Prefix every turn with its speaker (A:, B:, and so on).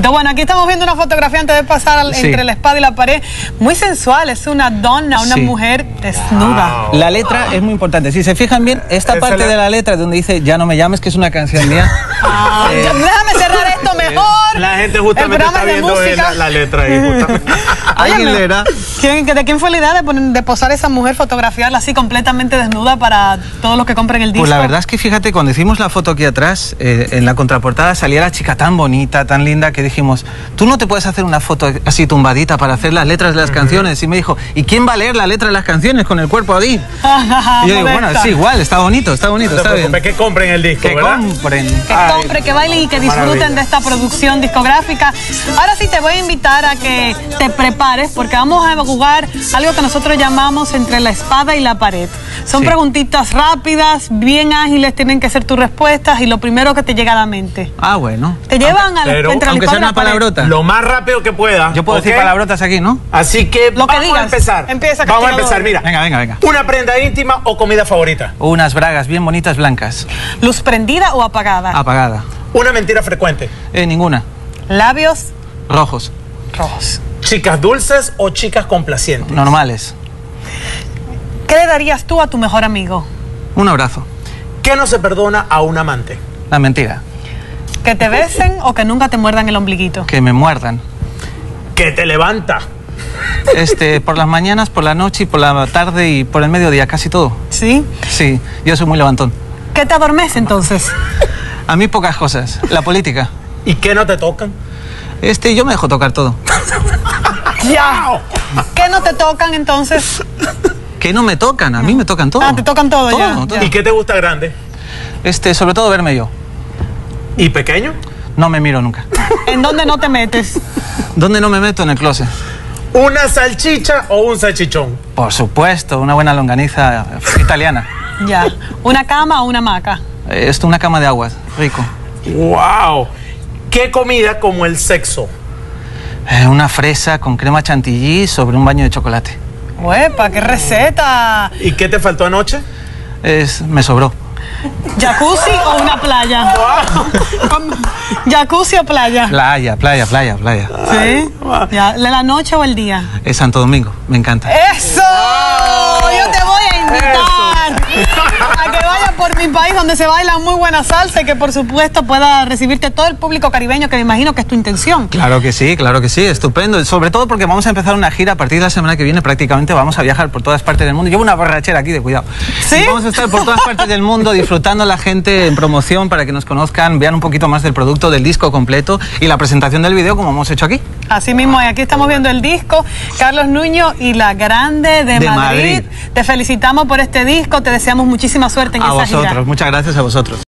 A: Entonces, bueno, aquí estamos viendo una fotografía antes de pasar entre la espada y la pared. Muy sensual, es una donna, una mujer desnuda.
B: La letra es muy importante. Si se fijan bien, esta parte de la letra donde dice "Ya no me llames", que es una canción mía.
A: Déjame cerrar esto mejor.
C: La gente justamente está viendo la letra ahí.
B: ¿Alguien leerá?
A: ¿De quién fue la idea de posar a esa mujer, fotografiarla así completamente desnuda para todos los que compren el disco?
B: Pues la verdad es que fíjate, cuando hicimos la foto aquí atrás, en la contraportada salía la chica tan bonita, tan linda, que dijimos, tú no te puedes hacer una foto así tumbadita para hacer las letras de las canciones. Y me dijo, ¿y quién va a leer la letra de las canciones con el cuerpo ahí? Y yo digo, bueno, sí, igual, está bonito, está bien.
C: Que compren el disco,
B: que
C: ¿verdad?
A: Que bailen y que disfruten de esta producción discográfica. Ahora sí te voy a invitar a que te prepares, porque vamos a jugar algo que nosotros llamamos entre la espada y la pared. Son preguntitas rápidas, bien ágiles, tienen que ser tus respuestas y lo primero que te llega a la mente.
B: Ah, bueno.
A: Te llevan entre la espada
B: aunque sea una palabrota.
C: Lo más rápido que pueda.
B: Yo puedo decir palabrotas aquí, ¿no?
C: Así que
A: lo que
C: vamos a empezar. Vamos a empezar, mira.
B: Venga.
C: ¿Una prenda íntima o comida favorita?
B: Unas bragas bien bonitas blancas.
A: ¿Luz prendida o apagada?
B: Apagada.
C: ¿Una mentira frecuente?
B: Ninguna.
A: ¿Labios?
B: Rojos.
A: Rojos.
C: ¿Chicas dulces o chicas complacientes?
B: Normales.
A: ¿Qué le darías tú a tu mejor amigo?
B: Un abrazo.
C: ¿Qué no se perdona a un amante?
B: La mentira.
A: ¿Que te besen o que nunca te muerdan el ombliguito?
B: Que me muerdan.
C: ¿Que te levanta?
B: Por las mañanas, por la noche y por la tarde y por el mediodía, casi todo.
A: ¿Sí?
B: Sí, yo soy muy levantón.
A: ¿Qué te adormece entonces?
B: A mí pocas cosas. La política.
C: ¿Y qué no te tocan?
B: Yo me dejo tocar todo.
A: ¡Ya! ¿Qué no te tocan entonces?
B: Que no me tocan, a mí me tocan todo.
A: Ah, te tocan todo ya.
C: ¿Y qué te gusta grande?
B: Sobre todo verme yo.
C: ¿Y pequeño?
B: No me miro nunca.
A: ¿En dónde no te metes?
B: ¿Dónde no me meto? En el closet.
C: ¿Una salchicha o un salchichón?
B: Por supuesto, una buena longaniza italiana.
A: Ya. ¿Una cama o una hamaca?
B: Una cama de aguas, rico.
C: ¡Wow! ¿Qué comida como el sexo?
B: Una fresa con crema chantilly sobre un baño de chocolate.
A: ¡Uepa, qué receta!
C: ¿Y qué te faltó anoche?
B: Me sobró.
A: ¿Jacuzzi o una playa?
C: Wow.
A: ¿Jacuzzi o playa?
B: Playa.
A: ¿Sí? Ya. ¿La noche o el día?
B: Es Santo Domingo, me encanta.
A: ¡Eso! Yo te voy a invitar a que vayas por mi país donde se baila muy buena salsa y que por supuesto pueda recibirte todo el público caribeño, que me imagino que es tu intención.
B: Claro que sí, estupendo. Sobre todo porque vamos a empezar una gira a partir de la semana que viene, prácticamente vamos a viajar por todas partes del mundo. Llevo una borrachera aquí de cuidado.
A: ¿Sí?
B: Y vamos a estar por todas partes del mundo disfrutando a la gente en promoción para que nos conozcan, vean un poquito más del producto, del disco completo y la presentación del video como hemos hecho aquí.
A: Así mismo, y aquí estamos viendo el disco, Carlos Nuño y La Grande de Madrid. Te felicitamos por este disco, te deseamos muchísima suerte en esa gira.
B: A vosotros, muchas gracias a vosotros.